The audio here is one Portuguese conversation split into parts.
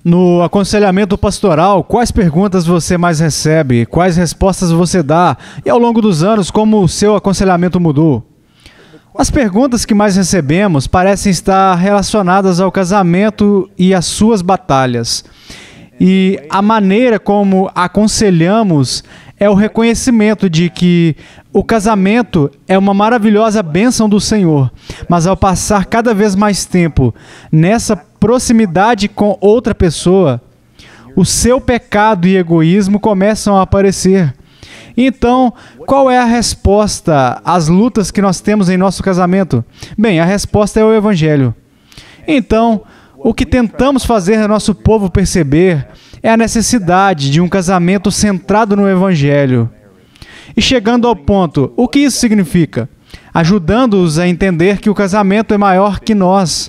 No aconselhamento pastoral, quais perguntas você mais recebe? Quais respostas você dá? E ao longo dos anos, como o seu aconselhamento mudou? As perguntas que mais recebemos parecem estar relacionadas ao casamento e às suas batalhas. E a maneira como aconselhamos é o reconhecimento de que o casamento é uma maravilhosa bênção do Senhor, mas ao passar cada vez mais tempo nessa proximidade com outra pessoa, o seu pecado e egoísmo começam a aparecer. Então, qual é a resposta às lutas que nós temos em nosso casamento? Bem, a resposta é o Evangelho. Então, o que tentamos fazer nosso povo perceber é a necessidade de um casamento centrado no Evangelho. E chegando ao ponto, o que isso significa? Ajudando-os a entender que o casamento é maior que nós.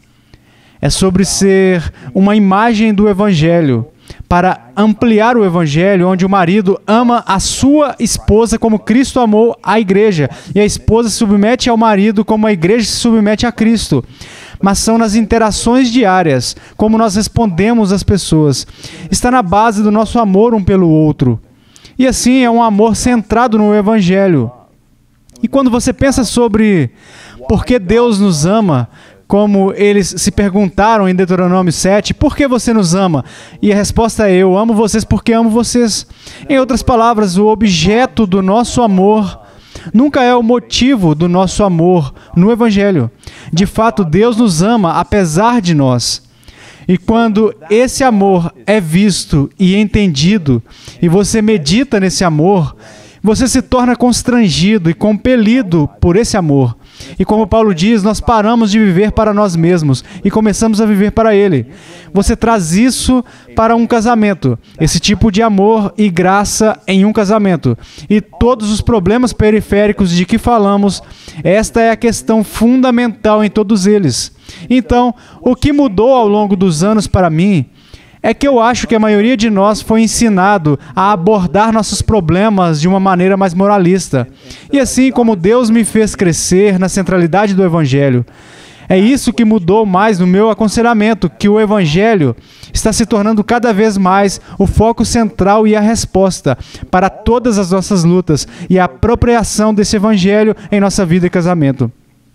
É sobre ser uma imagem do Evangelho, para ampliar o Evangelho, onde o marido ama a sua esposa como Cristo amou a igreja, e a esposa se submete ao marido como a igreja se submete a Cristo. Mas são nas interações diárias, como nós respondemos às pessoas. Está na base do nosso amor um pelo outro. E assim é um amor centrado no Evangelho. E quando você pensa sobre por que Deus nos ama, como eles se perguntaram em Deuteronômio 7, por que você nos ama? E a resposta é, eu amo vocês porque amo vocês. Em outras palavras, o objeto do nosso amor nunca é o motivo do nosso amor no Evangelho. De fato, Deus nos ama apesar de nós. E quando esse amor é visto e entendido, e você medita nesse amor, você se torna constrangido e compelido por esse amor. E como Paulo diz, nós paramos de viver para nós mesmos e começamos a viver para Ele. Você traz isso para um casamento, esse tipo de amor e graça em um casamento. E todos os problemas periféricos de que falamos, esta é a questão fundamental em todos eles. Então, o que mudou ao longo dos anos para mim é que eu acho que a maioria de nós foi ensinado a abordar nossos problemas de uma maneira mais moralista. E assim como Deus me fez crescer na centralidade do Evangelho, é isso que mudou mais no meu aconselhamento, que o Evangelho está se tornando cada vez mais o foco central e a resposta para todas as nossas lutas e a apropriação desse Evangelho em nossa vida e casamento.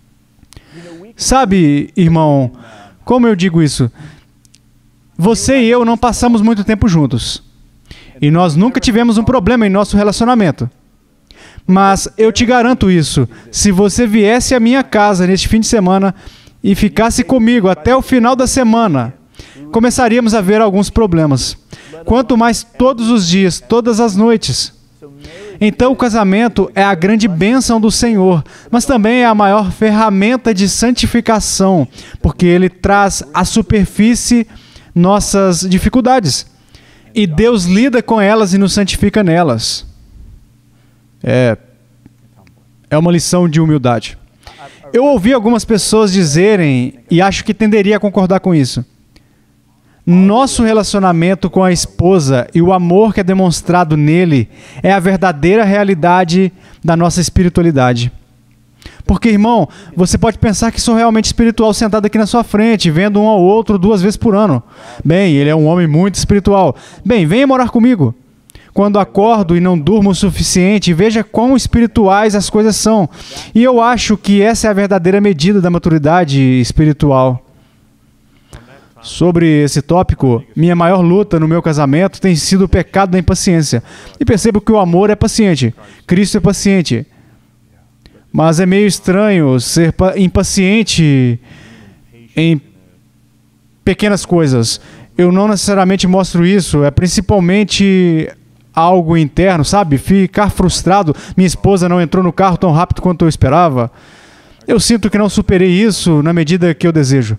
Sabe, irmão, como eu digo isso? Você e eu não passamos muito tempo juntos. E nós nunca tivemos um problema em nosso relacionamento. Mas eu te garanto isso, se você viesse à minha casa neste fim de semana e ficasse comigo até o final da semana, começaríamos a ver alguns problemas. Quanto mais todos os dias, todas as noites. Então o casamento é a grande bênção do Senhor, mas também é a maior ferramenta de santificação, porque ele traz à superfície nossas dificuldades. E Deus lida com elas e nos santifica nelas. É uma lição de humildade. Eu ouvi algumas pessoas dizerem, e acho que tenderia a concordar com isso, nosso relacionamento com a esposa e o amor que é demonstrado nele é a verdadeira realidade da nossa espiritualidade. Porque, irmão, você pode pensar que sou realmente espiritual sentado aqui na sua frente, vendo um ao outro 2 vezes por ano. Bem, ele é um homem muito espiritual. Bem, venha morar comigo. Quando acordo e não durmo o suficiente, veja quão espirituais as coisas são. E eu acho que essa é a verdadeira medida da maturidade espiritual. Sobre esse tópico, minha maior luta no meu casamento tem sido o pecado da impaciência. E percebo que o amor é paciente. Cristo é paciente. Mas é meio estranho ser impaciente em pequenas coisas. Eu não necessariamente mostro isso, é principalmente algo interno, sabe? Ficar frustrado, minha esposa não entrou no carro tão rápido quanto eu esperava. Eu sinto que não superei isso na medida que eu desejo.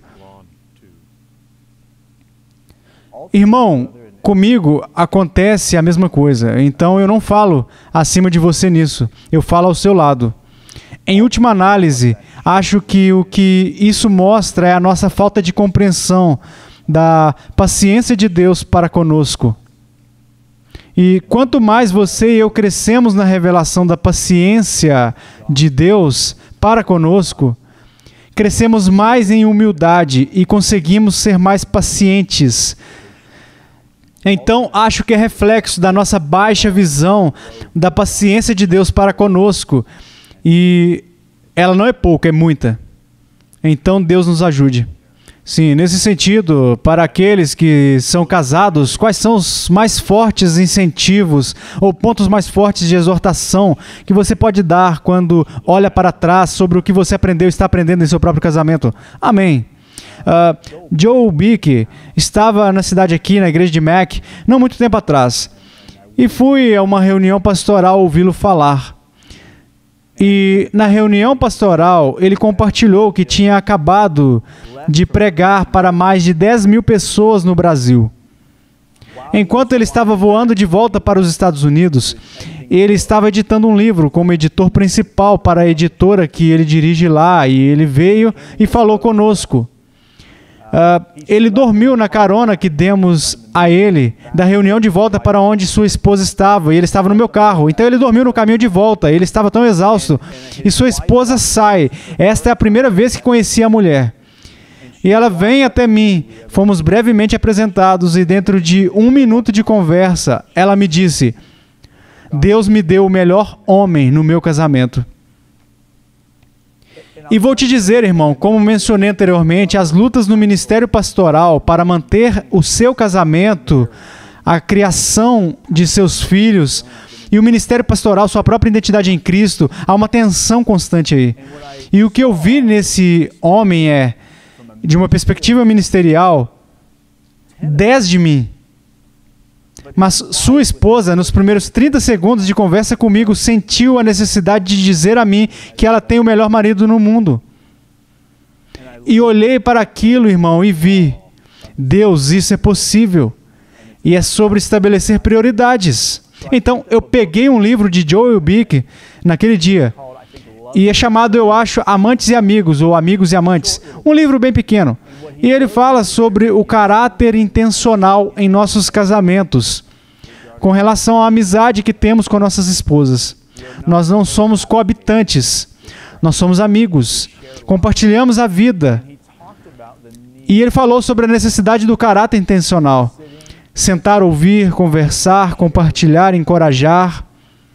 Irmão, comigo acontece a mesma coisa, então eu não falo acima de você nisso, eu falo ao seu lado. Em última análise, acho que o que isso mostra é a nossa falta de compreensão da paciência de Deus para conosco. E quanto mais você e eu crescemos na revelação da paciência de Deus para conosco, crescemos mais em humildade e conseguimos ser mais pacientes Então, acho que é reflexo da nossa baixa visão da paciência de Deus para conosco. E ela não é pouca, é muita. Então, Deus nos ajude. Sim, nesse sentido, para aqueles que são casados, quais são os mais fortes incentivos ou pontos mais fortes de exortação que você pode dar quando olha para trás sobre o que você aprendeu e está aprendendo em seu próprio casamento? Amém. Joe Bick estava na cidade aqui, na igreja de Mac, não muito tempo atrás. E fui a uma reunião pastoral ouvi-lo falar. E na reunião pastoral, ele compartilhou que tinha acabado de pregar para mais de 10 mil pessoas no Brasil. Enquanto ele estava voando de volta para os Estados Unidos, ele estava editando um livro como editor principal para a editora que ele dirige lá, e ele veio e falou conosco. Ele dormiu na carona que demos a ele da reunião de volta para onde sua esposa estava, e ele estava no meu carro. Então ele dormiu no caminho de volta, ele estava tão exausto, e sua esposa sai. Esta é a primeira vez que conheci a mulher. E ela vem até mim, fomos brevemente apresentados, e dentro de 1 minuto de conversa, ela me disse: Deus me deu o melhor homem no meu casamento. E vou te dizer, irmão, como mencionei anteriormente, as lutas no ministério pastoral para manter o seu casamento, a criação de seus filhos e o ministério pastoral, sua própria identidade em Cristo, há uma tensão constante aí. E o que eu vi nesse homem é, de uma perspectiva ministerial, 10 de mim. Mas sua esposa, nos primeiros 30 segundos de conversa comigo, sentiu a necessidade de dizer a mim que ela tem o melhor marido no mundo. E olhei para aquilo, irmão, e vi: Deus, isso é possível. E é sobre estabelecer prioridades. Então, eu peguei um livro de Joel Bick naquele dia. E é chamado, eu acho, Amantes e Amigos, ou Amigos e Amantes. Um livro bem pequeno. E ele fala sobre o caráter intencional em nossos casamentos, com relação à amizade que temos com nossas esposas. Nós não somos coabitantes, nós somos amigos, compartilhamos a vida. E ele falou sobre a necessidade do caráter intencional. Sentar, ouvir, conversar, compartilhar, encorajar.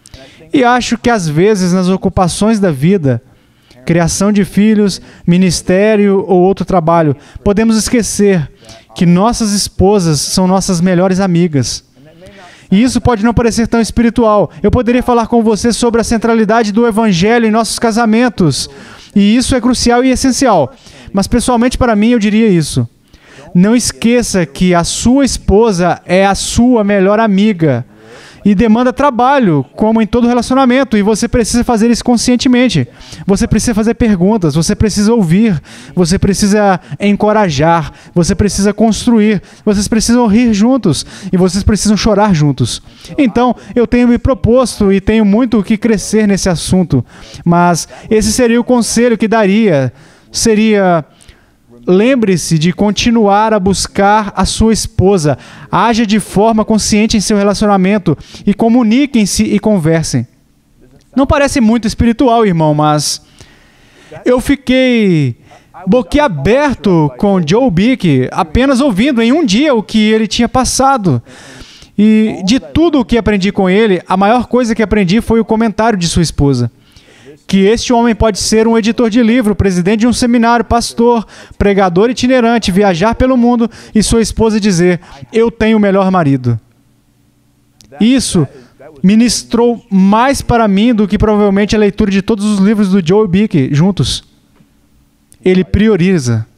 E acho que às vezes nas ocupações da vida, criação de filhos, ministério ou outro trabalho, podemos esquecer que nossas esposas são nossas melhores amigas. E isso pode não parecer tão espiritual. Eu poderia falar com você sobre a centralidade do Evangelho em nossos casamentos. E isso é crucial e essencial. Mas pessoalmente para mim eu diria isso. Não esqueça que a sua esposa é a sua melhor amiga. E demanda trabalho, como em todo relacionamento, e você precisa fazer isso conscientemente. Você precisa fazer perguntas, você precisa ouvir, você precisa encorajar, você precisa construir, vocês precisam rir juntos e vocês precisam chorar juntos. Então, eu tenho me proposto e tenho muito o que crescer nesse assunto, mas esse seria o conselho que daria, seria: lembre-se de continuar a buscar a sua esposa. Haja de forma consciente em seu relacionamento e comuniquem-se e conversem. Não parece muito espiritual, irmão, mas eu fiquei boquiaberto com Joe Bick, apenas ouvindo em um dia o que ele tinha passado. E de tudo o que aprendi com ele, a maior coisa que aprendi foi o comentário de sua esposa. Que este homem pode ser um editor de livro, presidente de um seminário, pastor, pregador itinerante, viajar pelo mundo, e sua esposa dizer: eu tenho o melhor marido. Isso ministrou mais para mim do que provavelmente a leitura de todos os livros do Joe Bick juntos. Ele prioriza.